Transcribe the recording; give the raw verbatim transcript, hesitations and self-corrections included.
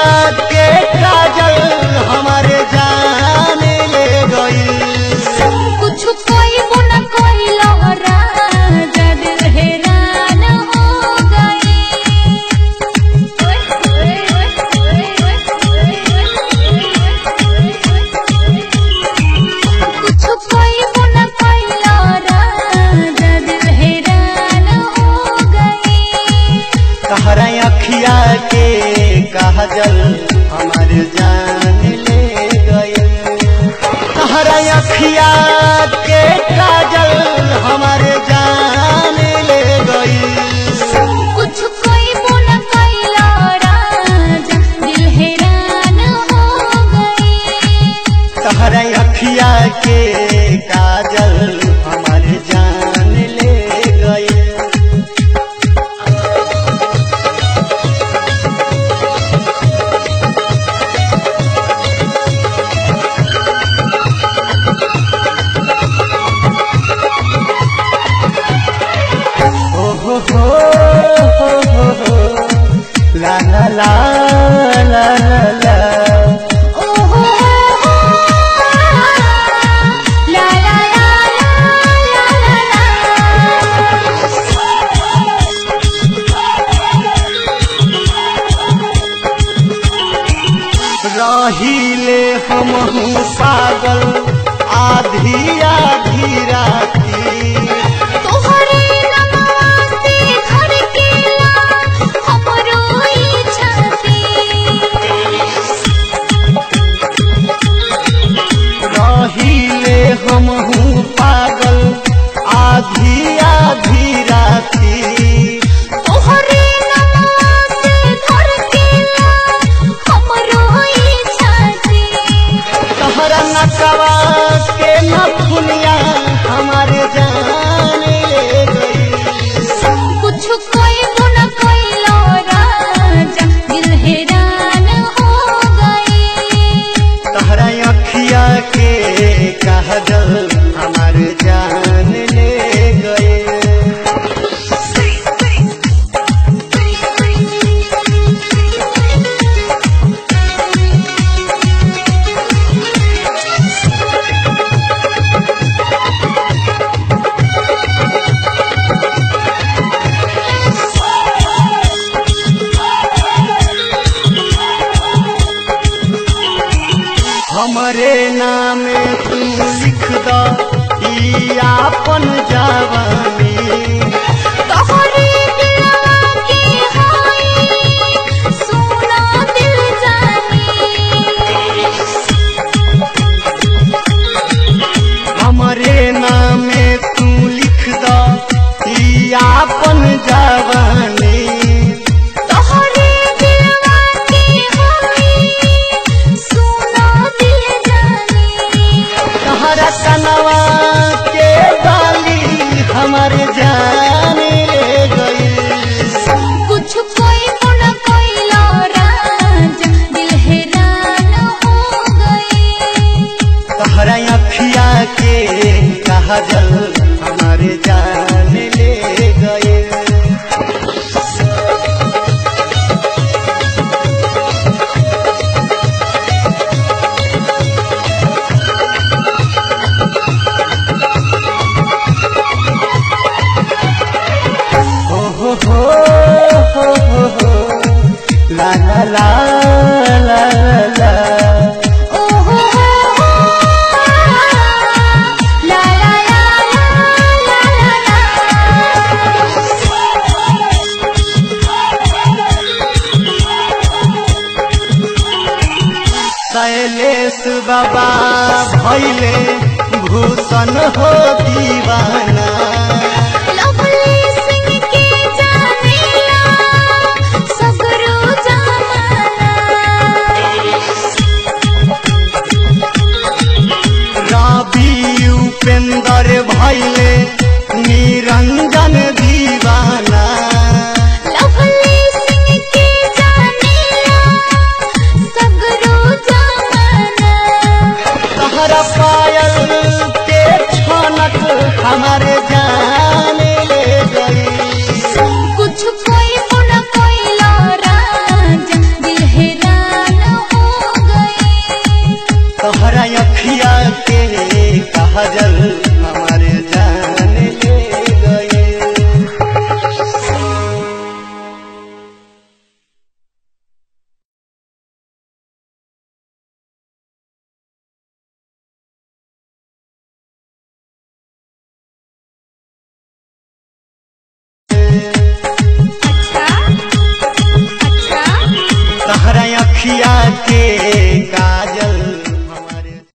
के काजल हमारे जान ले गई। कुछ कोई बुना कोई लहरा जद हैरान हो गई। कुछ कोई बुना कोई लहरा जद हैरान हो गई। तहरा अखिया के काजल हमारे जान ले गई। तहरा अखिया के काजल हमारे जान ले गई। कुछ कोई बुना कोई लहरा दिल हैरान हो गई। तहरा अखिया के काजल हमारे जान ले गई। हो हो हो हो ला ला ला ला ला ओ हो ला ला ला ला रहीले हमहू पागल आधी आधी राती। तोहरे नमाते घर के हमरो ई छाती। रहीले हमहू पागल आधी आधी राती। तोहरे नमाते घर के हमरो ई छाती। तहरा नकवा के नथुनिया हमारे जान ले गई। कुछ कोई बुना कोई लहरा दिल हैरान हो गई। तहरा अखिया के काजल हमारे जान ले गए। हमरे नाम तू लिख द ई आपन जवानी। तोहरे दिलवा के हाय सोना दिल जानी। हमरे नाम तू लिख द ई आपन जवानी। तोहरे दिलवा के हाय सोना दिल जानी। तहरा कनवा के बाली हमारे जान ले गई। कुछ कोई बुना कोई लहरा दिल हैरान हो गई। तहरा अखिया के काजल हमारे जान ले गए। हो हो हो हो हो हो ला ला ला ला ला ओ हो ला ला ला ला ला। शैलेश बाबा भैले भूषण हो दीवाना। लवली सिंह के जानेला सगरो जमाना। रवि उपेंद्र भैले निरंजन दीवाना। लवली सिंह के जानेला सगरो जमाना। तहरा पायल के छनक हमारे जान से